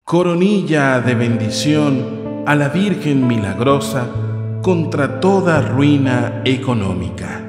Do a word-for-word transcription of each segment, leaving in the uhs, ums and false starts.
Coronilla de bendición a la Virgen Milagrosa contra toda ruina económica.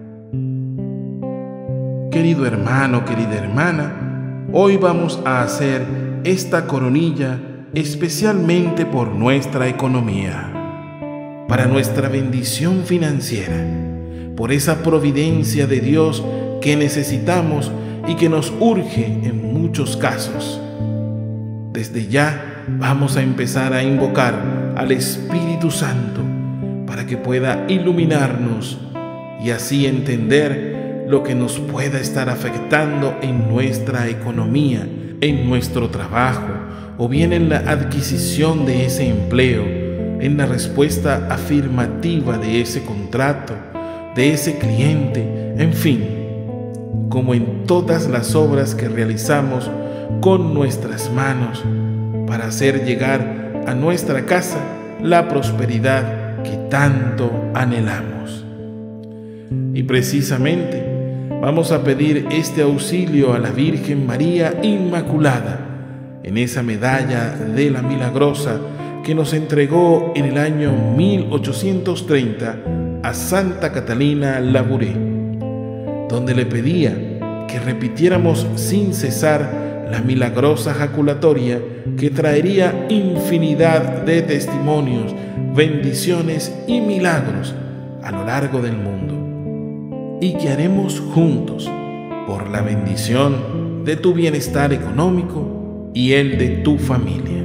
Querido hermano, querida hermana, hoy vamos a hacer esta coronilla especialmente por nuestra economía, para nuestra bendición financiera, por esa providencia de Dios que necesitamos y que nos urge en muchos casos. Desde ya vamos a empezar a invocar al Espíritu Santo para que pueda iluminarnos y así entender lo que nos pueda estar afectando en nuestra economía, en nuestro trabajo o bien en la adquisición de ese empleo, en la respuesta afirmativa de ese contrato, de ese cliente, en fin, como en todas las obras que realizamos con nuestras manos para hacer llegar a nuestra casa la prosperidad que tanto anhelamos. Y precisamente vamos a pedir este auxilio a la Virgen María Inmaculada en esa medalla de la Milagrosa que nos entregó en el año mil ochocientos treinta a Santa Catalina Labouré, donde le pedía que repitiéramos sin cesar la milagrosa jaculatoria que traería infinidad de testimonios, bendiciones y milagros a lo largo del mundo, y que haremos juntos por la bendición de tu bienestar económico y el de tu familia.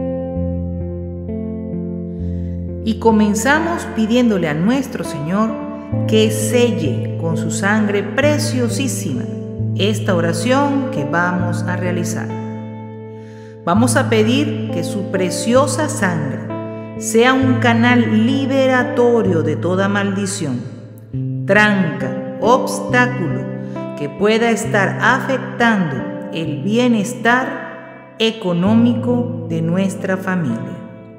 Y comenzamos pidiéndole a nuestro Señor que selle con su sangre preciosísima esta oración que vamos a realizar. Vamos a pedir que su preciosa sangre sea un canal liberatorio de toda maldición, tranca, obstáculo que pueda estar afectando el bienestar económico de nuestra familia.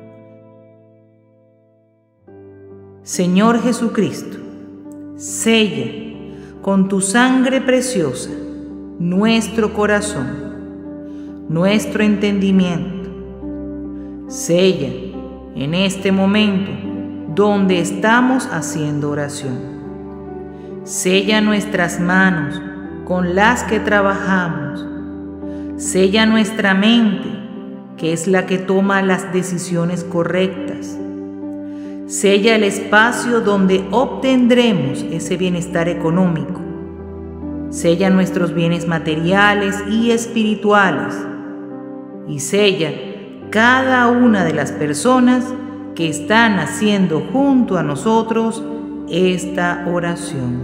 Señor Jesucristo, sella con tu sangre preciosa nuestro corazón, nuestro entendimiento. Sella en este momento donde estamos haciendo oración. Sella nuestras manos con las que trabajamos. Sella nuestra mente, que es la que toma las decisiones correctas. Sella el espacio donde obtendremos ese bienestar económico. Sella nuestros bienes materiales y espirituales. Y sella cada una de las personas que están haciendo junto a nosotros esta oración.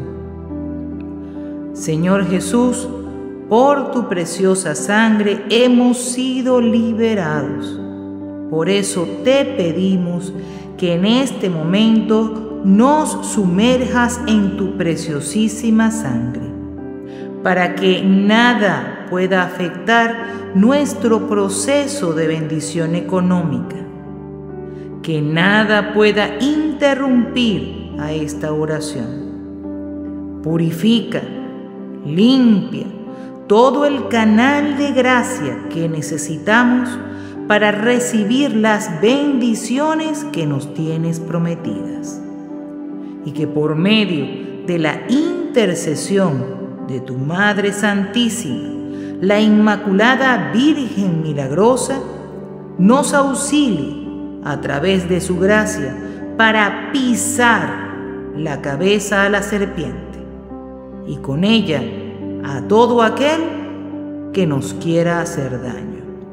Señor Jesús, por tu preciosa sangre hemos sido liberados. Por eso te pedimos que en este momento nos sumerjas en tu preciosísima sangre, para que nada pueda afectar nuestro proceso de bendición económica, que nada pueda interrumpir a esta oración. Purifica, limpia todo el canal de gracia que necesitamos para recibir las bendiciones que nos tienes prometidas, y que por medio de la intercesión de tu Madre Santísima, la Inmaculada Virgen Milagrosa, nos auxilie a través de su gracia para pisar la cabeza a la serpiente y con ella a todo aquel que nos quiera hacer daño.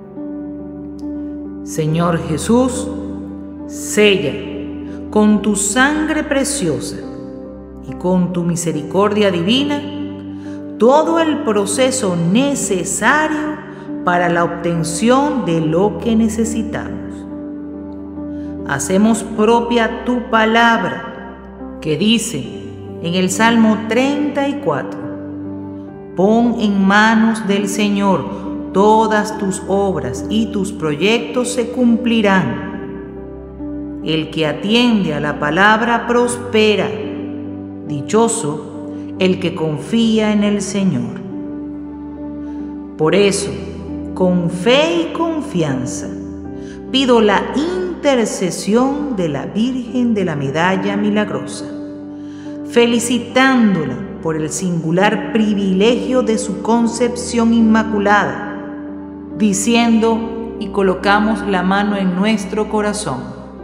Señor Jesús, sella con tu sangre preciosa y con tu misericordia divina todo el proceso necesario para la obtención de lo que necesitamos. Hacemos propia tu palabra que dice en el Salmo treinta y cuatro: pon en manos del Señor todas tus obras y tus proyectos se cumplirán. El que atiende a la palabra prospera. Dichoso el que confía en el Señor. Por eso, con fe y confianza, pido la intercesión de la Virgen de la Medalla Milagrosa, felicitándola por el singular privilegio de su concepción inmaculada, diciendo y colocamos la mano en nuestro corazón: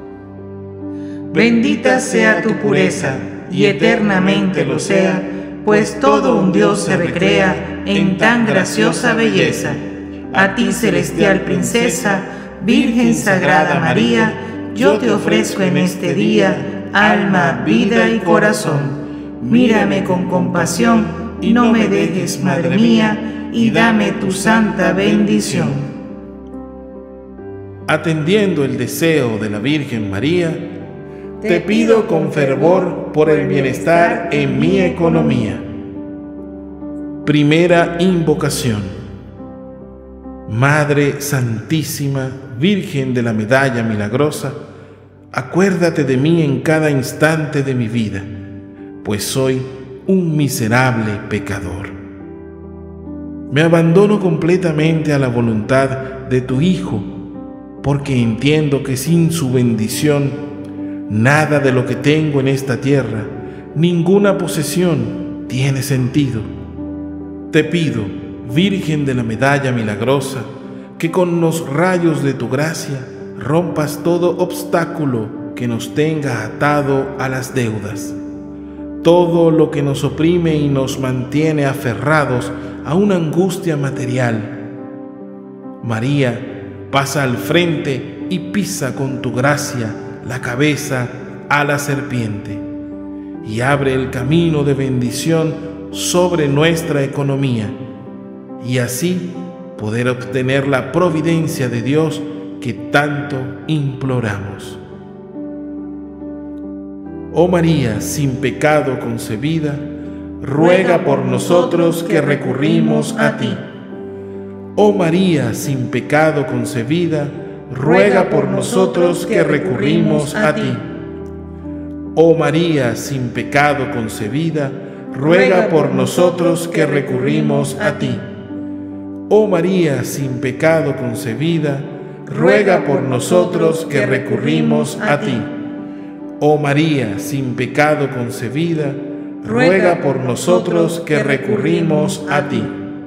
bendita sea tu pureza y eternamente lo sea, pues todo un Dios se recrea en tan graciosa belleza. A ti, celestial princesa, Virgen Sagrada María, yo te ofrezco en este día alma, vida y corazón. Mírame con compasión y no me dejes, Madre mía, y dame tu santa bendición. Atendiendo el deseo de la Virgen María, te pido con fervor por el bienestar en mi economía. Primera invocación. Madre Santísima, Virgen de la Medalla Milagrosa, acuérdate de mí en cada instante de mi vida, pues soy un miserable pecador. Me abandono completamente a la voluntad de tu Hijo, porque entiendo que sin su bendición, nada de lo que tengo en esta tierra, ninguna posesión, tiene sentido. Te pido, Virgen de la Medalla Milagrosa, que con los rayos de tu gracia rompas todo obstáculo que nos tenga atado a las deudas, todo lo que nos oprime y nos mantiene aferrados a una angustia material. María, pasa al frente y pisa con tu gracia la cabeza a la serpiente y abre el camino de bendición sobre nuestra economía, y así poder obtener la providencia de Dios que tanto imploramos. Oh María, sin pecado concebida, ruega por nosotros que recurrimos a ti. Oh María, sin pecado concebida, ruega por nosotros que recurrimos a ti. Oh María, sin pecado concebida, ruega por nosotros que recurrimos a ti. Oh María, sin pecado concebida, ruega por nosotros que recurrimos a ti. Oh María, sin pecado concebida, ruega por nosotros que recurrimos a ti.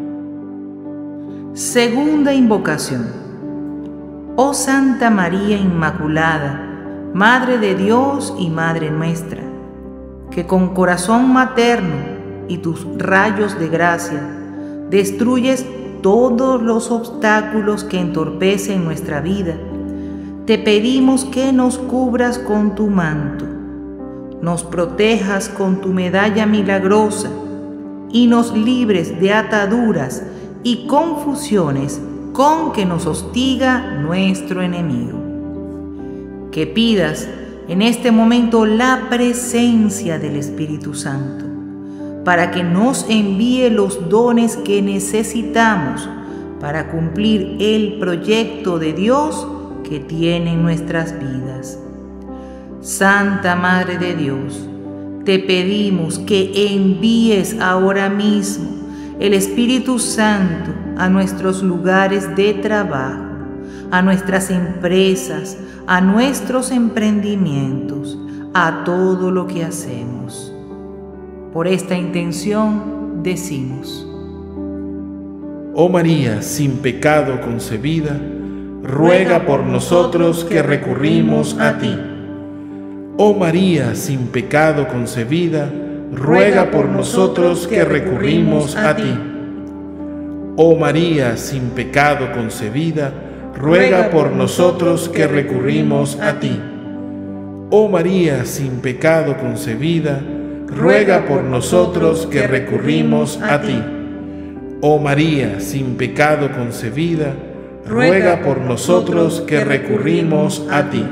Segunda invocación. Oh Santa María Inmaculada, Madre de Dios y Madre nuestra, que con corazón materno y tus rayos de gracia destruyes todos los obstáculos que entorpecen nuestra vida, te pedimos que nos cubras con tu manto, nos protejas con tu medalla milagrosa y nos libres de ataduras y confusiones con que nos hostiga nuestro enemigo. Que pidas en este momento la presencia del Espíritu Santo, para que nos envíe los dones que necesitamos para cumplir el proyecto de Dios que tiene en nuestras vidas. Santa Madre de Dios, te pedimos que envíes ahora mismo el Espíritu Santo a nuestros lugares de trabajo, a nuestras empresas, a nuestros emprendimientos, a todo lo que hacemos. Por esta intención decimos: Oh María, sin pecado concebida, ruega por nosotros que recurrimos a ti. Oh María, sin pecado concebida, ruega por nosotros que recurrimos a ti. Oh María, sin pecado concebida, ruega por nosotros que recurrimos a ti. Oh María, sin pecado concebida, ruega por nosotros que recurrimos a ti. Oh María, sin pecado concebida, ruega por nosotros que recurrimos a ti.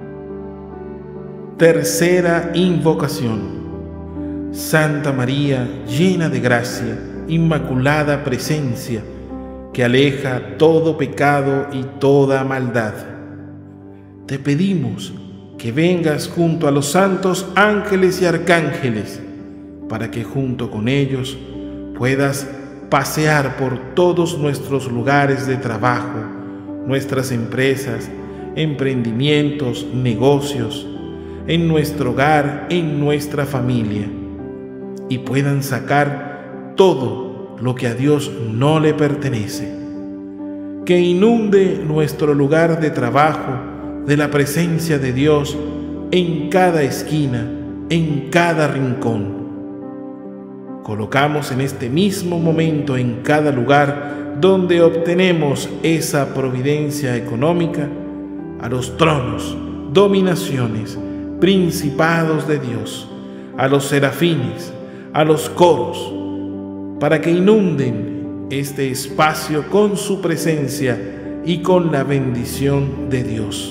Tercera invocación. Santa María, llena de gracia, inmaculada presencia, que aleja todo pecado y toda maldad, te pedimos que vengas junto a los santos ángeles y arcángeles, para que junto con ellos puedas pasear por todos nuestros lugares de trabajo, nuestras empresas, emprendimientos, negocios, en nuestro hogar, en nuestra familia, y puedan sacar todo lo que a Dios no le pertenece. Que inunde nuestro lugar de trabajo de la presencia de Dios en cada esquina, en cada rincón. Colocamos en este mismo momento en cada lugar donde obtenemos esa providencia económica a los tronos, dominaciones, principados de Dios, a los serafines, a los coros, para que inunden este espacio con su presencia y con la bendición de Dios.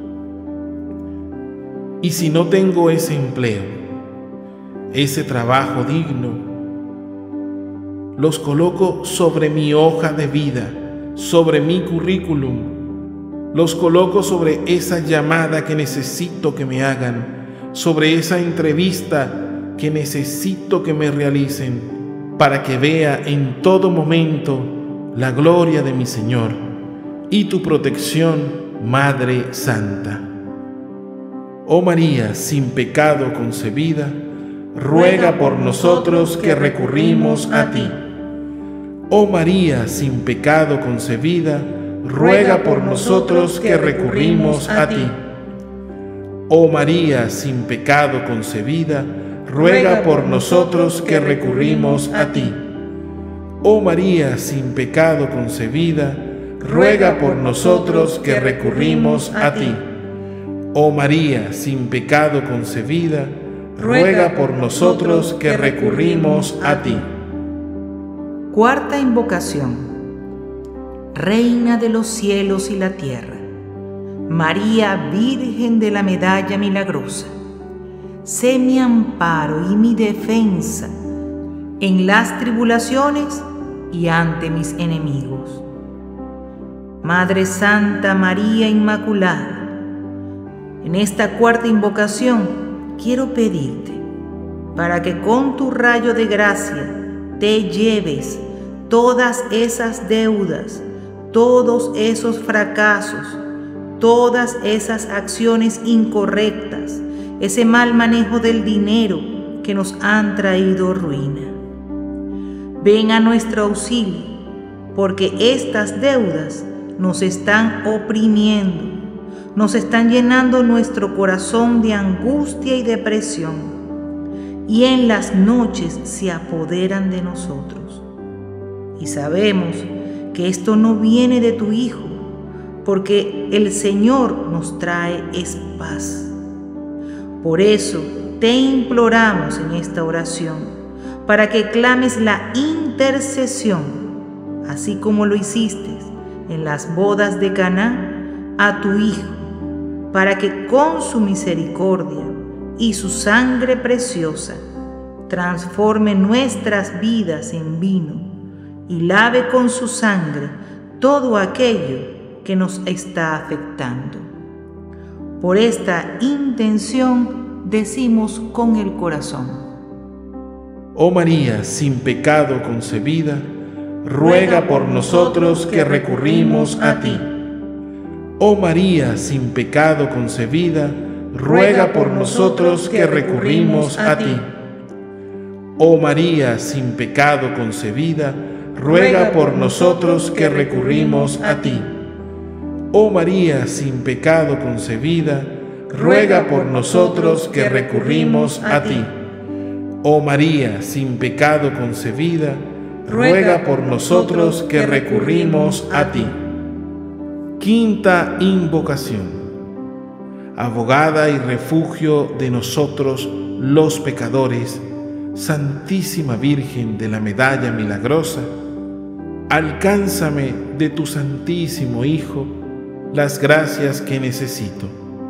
Y si no tengo ese empleo, ese trabajo digno, los coloco sobre mi hoja de vida, sobre mi currículum, los coloco sobre esa llamada que necesito que me hagan, sobre esa entrevista que necesito que me realicen, para que vea en todo momento la gloria de mi Señor y tu protección, Madre Santa. Oh María, sin pecado concebida, ruega por nosotros que recurrimos a ti. Oh María, sin pecado concebida, ruega por nosotros que recurrimos a ti. Oh María, sin pecado concebida, ruega por nosotros que recurrimos a ti. Oh María, sin pecado concebida, ruega por nosotros que recurrimos a ti. Oh María, sin pecado concebida, ruega por nosotros que recurrimos a ti. Cuarta invocación. Reina de los cielos y la tierra, María, Virgen de la Medalla Milagrosa, sé mi amparo y mi defensa en las tribulaciones y ante mis enemigos. Madre Santa María Inmaculada, en esta cuarta invocación quiero pedirte para que con tu rayo de gracia te lleves todas esas deudas, todos esos fracasos, todas esas acciones incorrectas, ese mal manejo del dinero que nos han traído ruina. Ven a nuestro auxilio, porque estas deudas nos están oprimiendo, nos están llenando nuestro corazón de angustia y depresión, y en las noches se apoderan de nosotros. Y sabemos que esto no viene de tu Hijo, porque el Señor nos trae es paz. Por eso te imploramos en esta oración, para que clames la intercesión, así como lo hiciste en las bodas de Caná, a tu Hijo, para que con su misericordia y su sangre preciosa transforme nuestras vidas en vino y lave con su sangre todo aquello que nos está afectando. Por esta intención decimos con el corazón: Oh María, sin pecado concebida, ruega por nosotros que recurrimos a ti. Oh María, sin pecado concebida, ruega por nosotros que recurrimos a ti. Oh María, sin pecado concebida, ruega por nosotros que recurrimos a ti. Oh María, sin pecado concebida, ruega por nosotros que recurrimos a ti. Oh María, sin pecado concebida, ruega por nosotros que recurrimos a ti. Quinta invocación. Abogada y refugio de nosotros los pecadores, Santísima Virgen de la Medalla Milagrosa, alcánzame de tu Santísimo Hijo las gracias que necesito.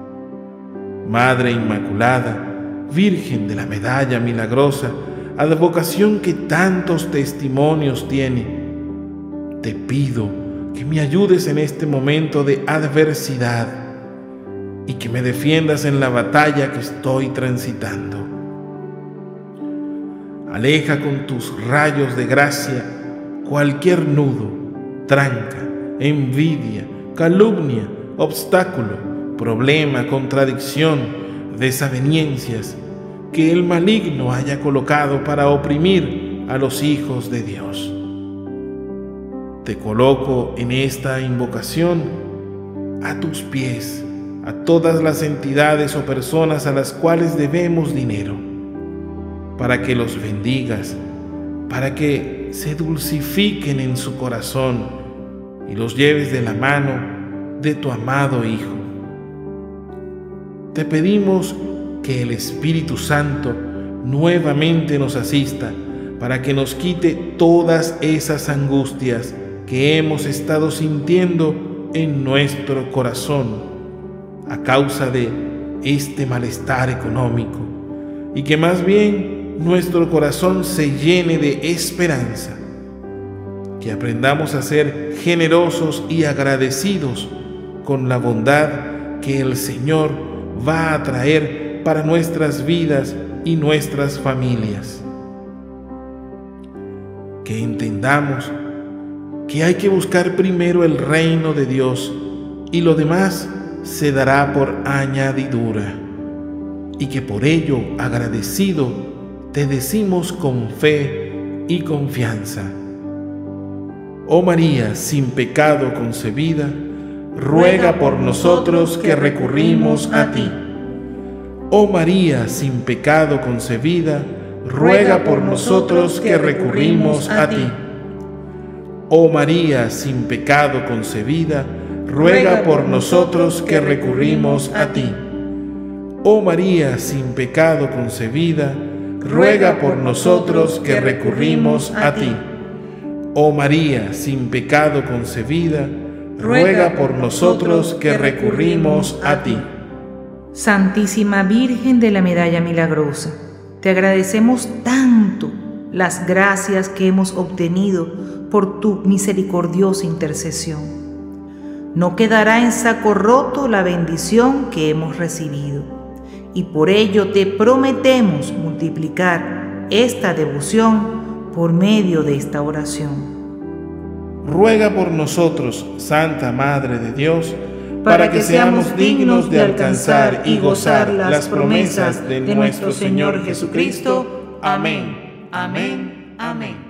Madre Inmaculada, Virgen de la Medalla Milagrosa, advocación que tantos testimonios tiene, te pido que me ayudes en este momento de adversidad y que me defiendas en la batalla que estoy transitando. Aleja con tus rayos de gracia cualquier nudo, tranca, envidia, calumnia, obstáculo, problema, contradicción, desavenencias que el maligno haya colocado para oprimir a los hijos de Dios. Te coloco en esta invocación a tus pies a todas las entidades o personas a las cuales debemos dinero, para que los bendigas, para que se dulcifiquen en su corazón y los lleves de la mano de tu amado Hijo. Te pedimos que el Espíritu Santo nuevamente nos asista para que nos quite todas esas angustias que hemos estado sintiendo en nuestro corazón a causa de este malestar económico, y que más bien nuestro corazón se llene de esperanza, que aprendamos a ser generosos y agradecidos con la bondad que el Señor va a traer para nuestras vidas y nuestras familias. Que entendamos que hay que buscar primero el reino de Dios y lo demás se dará por añadidura, y que por ello, agradecido, te decimos con fe y confianza: Oh María, sin pecado concebida, ruega por nosotros que recurrimos a ti. Oh María, sin pecado concebida, ruega por nosotros que recurrimos a ti. Oh María, sin pecado concebida, ruega por nosotros que recurrimos a ti. Oh María, sin pecado concebida, ruega por nosotros que recurrimos a ti. Oh María, sin pecado concebida, ruega por nosotros que recurrimos a ti. Santísima Virgen de la Medalla Milagrosa, te agradecemos tanto las gracias que hemos obtenido por tu misericordiosa intercesión. No quedará en saco roto la bendición que hemos recibido, y por ello te prometemos multiplicar esta devoción por medio de esta oración. Ruega por nosotros, Santa Madre de Dios, para, para que seamos dignos de alcanzar y gozar las promesas de nuestro Señor Jesucristo. Amén, amén, amén.